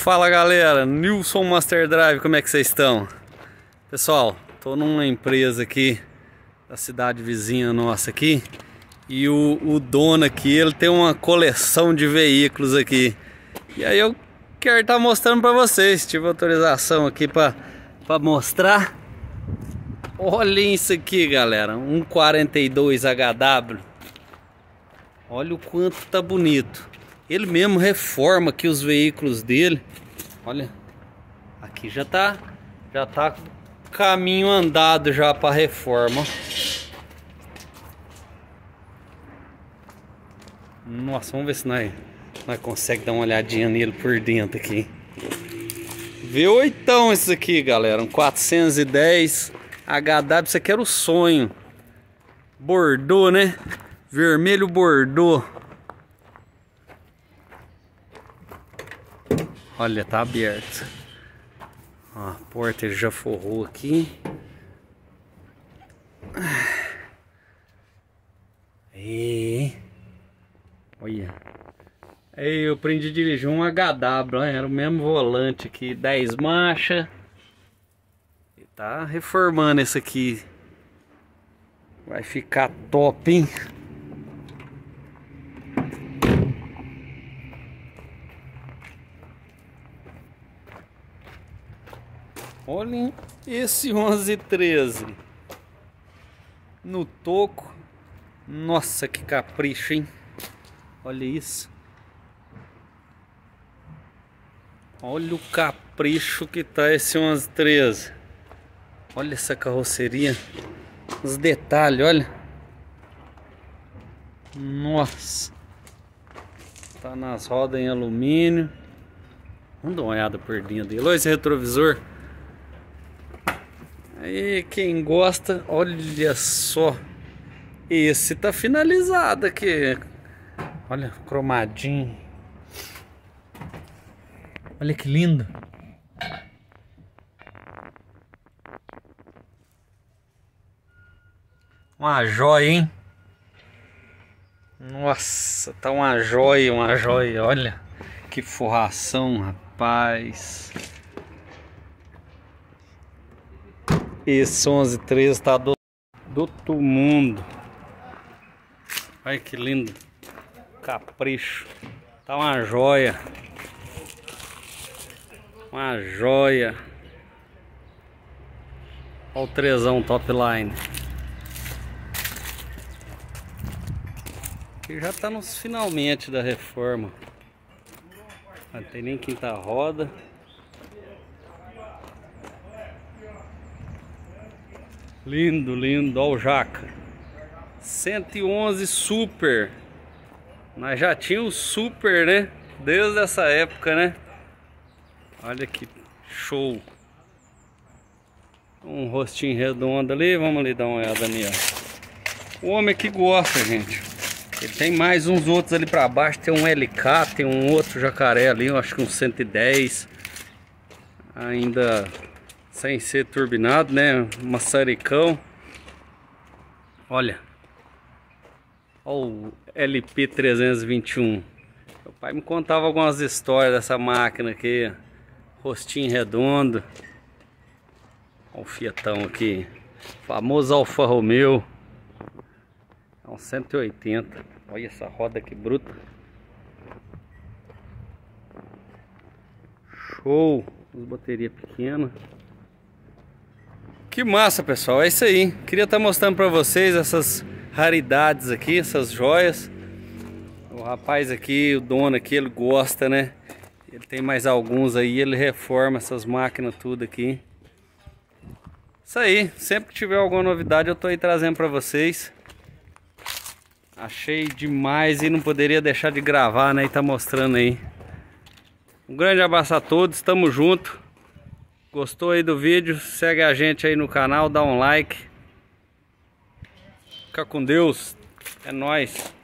Fala galera, Nilson Master Drive, como é que vocês estão? Pessoal, tô numa empresa aqui da cidade vizinha nossa aqui. E o dono aqui, ele tem uma coleção de veículos aqui. E aí eu quero estar mostrando pra vocês. Tive autorização aqui pra mostrar. Olhem isso aqui, galera, um 42 HW. Olha o quanto tá bonito. Ele mesmo reforma aqui os veículos dele. Olha, aqui já tá caminho andado já para reforma. Nossa, vamos ver se nós conseguimos dar uma olhadinha nele por dentro aqui. V8 esse aqui, galera, um 410 HW. Isso aqui era o sonho. Bordeaux, né? Vermelho Bordeaux. Olha, tá aberto. Ó, a porta ele já forrou aqui. E olha. Aí eu aprendi a dirigir um HW, era o mesmo volante aqui, 10 marchas. E tá reformando esse aqui. Vai ficar top, hein? Olhem esse 1113 no toco. Nossa, que capricho, hein? Olha isso. Olha o capricho que tá esse 1113. Olha essa carroceria. Os detalhes, olha. Nossa. Tá nas rodas em alumínio. Vamos dar uma olhada por dentro dele. Olha esse retrovisor. Aí quem gosta, olha só. Esse tá finalizado aqui. Olha, cromadinho. Olha que lindo. Uma joia, hein? Nossa, tá uma joia, uma joia. Olha que forração, rapaz. Esse 1113 tá do outro mundo. Olha que lindo. Capricho. Tá uma joia. Uma joia. Olha o trezão top line. Aqui já tá nos finalmente da reforma. Não tem nem quinta roda. Lindo, lindo, olha o jaca. 111 Super. Nós já tínhamos Super, né? Desde essa época, né? Olha que show. Um rostinho redondo ali. Vamos ali dar uma olhada ali, ó. O homem que gosta, gente. Ele tem mais uns outros ali pra baixo. Tem um LK, tem um outro jacaré ali. Eu acho que um 110. Ainda sem ser turbinado, né? Maçaricão. Olha. Olha o LP 321. Meu pai me contava algumas histórias dessa máquina aqui. Rostinho redondo. Olha o Fiatão aqui. Famoso Alfa Romeo. É um 180. Olha essa roda aqui bruta. Show. As baterias pequenas. Que massa, pessoal, é isso aí. Queria estar mostrando para vocês essas raridades aqui, essas joias. O rapaz aqui, o dono aqui, ele gosta, né? Ele tem mais alguns aí, ele reforma essas máquinas tudo aqui. Isso aí, sempre que tiver alguma novidade eu tô aí trazendo para vocês. Achei demais e não poderia deixar de gravar, né? E tá mostrando aí. Um grande abraço a todos, tamo junto. Gostou aí do vídeo? Segue a gente aí no canal, dá um like. Fica com Deus. É nóis.